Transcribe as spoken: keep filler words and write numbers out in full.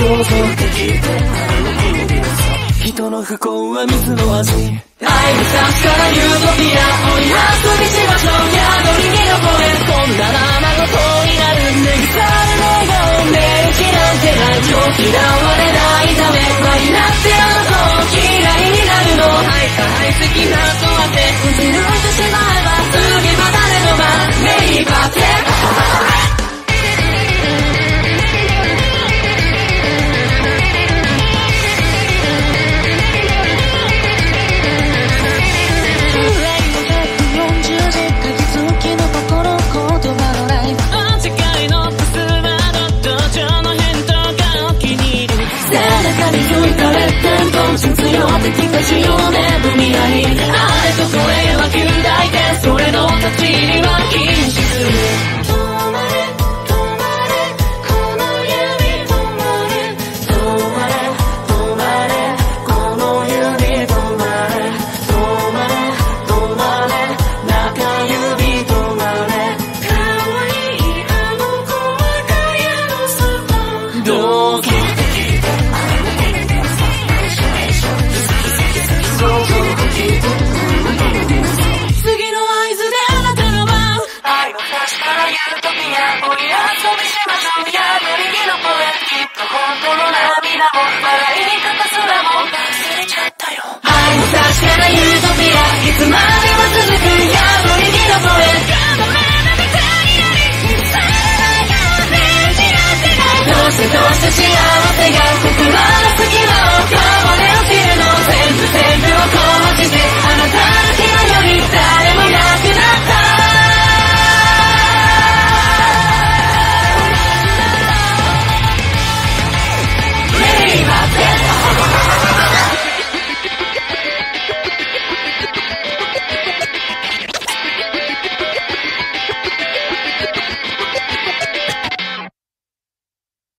想像できて人の不幸は水の味。愛の確かなユートピアを遊びしましょう。宿り木の声こんな生ごとになる。ねぎされのよう寝る気なんてない。今日嫌われないため輪になってあの子嫌いになるの。はいはい好きなとあって打ち抜いてしまえば次は誰の番。メイバーテ実用的価値をねぶみ合い。あれとこれは旧大でそれの立ち入りは禁止する。止まれ止まれこの指止まれ止まれ止まれこの指止まれ止まれ止まれ中指止まれ。可愛いあの子はガヤのそばどう確かなユートピアいつまでも続く。宿り木の声どうしてどうして幸せが僕は